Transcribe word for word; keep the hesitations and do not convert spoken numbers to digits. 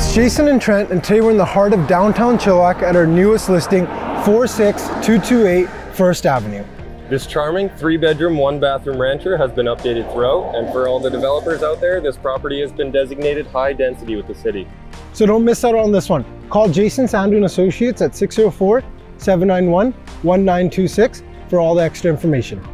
It's Jason and Trent, and today we're in the heart of downtown Chilliwack at our newest listing, four six two two eight First Avenue. This charming three bedroom, one bathroom rancher has been updated throughout, and for all the developers out there, this property has been designated high density with the city. So don't miss out on this one. Call Jason Sandu and Associates at six oh four, seven nine one, one nine two six for all the extra information.